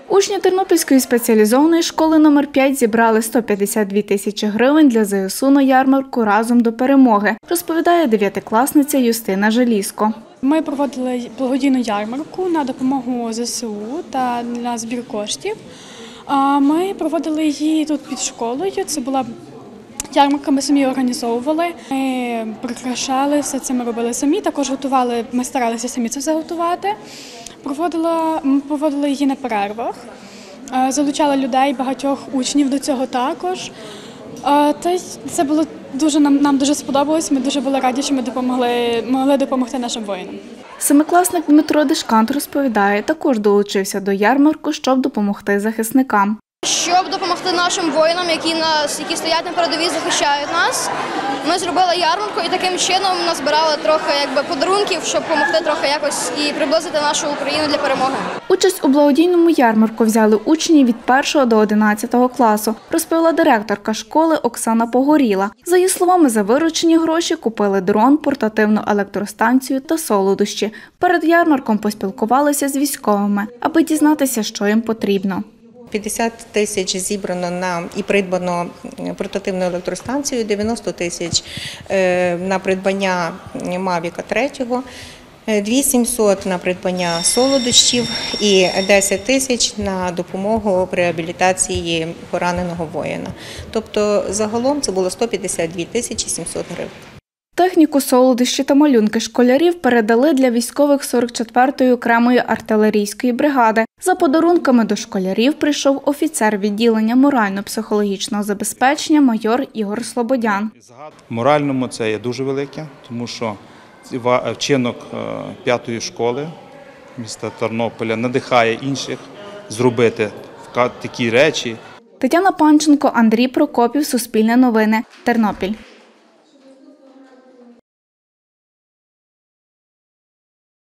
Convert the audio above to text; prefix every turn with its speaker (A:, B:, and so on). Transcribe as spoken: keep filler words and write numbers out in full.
A: Учні Тернопільської спеціалізованої школи номер п'ять зібрали сто п'ятдесят дві тисячі гривень для зе ес у на ярмарку «Разом до перемоги», розповідає дев'ятикласниця Юстина Желізко.
B: Ми проводили благодійну ярмарку на допомогу зе ес у та на збір коштів. Ми проводили її тут під школою. Це була ярмарка, ми самі організовували. Ми прикрашали, все це ми робили самі, також готували, ми старалися самі це все готувати. Проводила, ми проводили її на перервах, залучали людей, багатьох учнів до цього також. Та це було дуже, нам, нам дуже сподобалось, ми дуже були раді, що ми допомогли, могли допомогти нашим воїнам.
A: Семикласник Дмитро Дишкант розповідає, також долучився до ярмарку, щоб допомогти захисникам.
C: Щоб допомогти нашим воїнам, які нас, які стоять на передовій, захищають нас, ми зробили ярмарку і таким чином назбирали трохи якби подарунків, щоб допомогти трохи якось і приблизити нашу Україну для перемоги.
A: Участь у благодійному ярмарку взяли учні від першого до одинадцятого класу, розповіла директорка школи Оксана Погоріла. За її словами, за виручені гроші купили дрон, портативну електростанцію та солодощі. Перед ярмарком поспілкувалися з військовими, аби дізнатися, що їм потрібно.
D: п'ятдесят тисяч зібрано на і придбано портативну електростанцію, дев'яносто тисяч на придбання Мавіка три, дві тисячі сімсот на придбання солодощів і десять тисяч на допомогу при реабілітації пораненого воїна. Тобто загалом це було сто п'ятдесят дві тисячі сімсот гривень.
A: Техніку, солодощі та малюнки школярів передали для військових сорок четвертої окремої артилерійської бригади. За подарунками до школярів прийшов офіцер відділення морально-психологічного забезпечення майор Ігор Слободян.
E: В моральному це є дуже велике, тому що вчинок п'ятої школи міста Тернополя надихає інших зробити такі речі.
A: Тетяна Панченко, Андрій Прокопів, Суспільне новини, Тернопіль.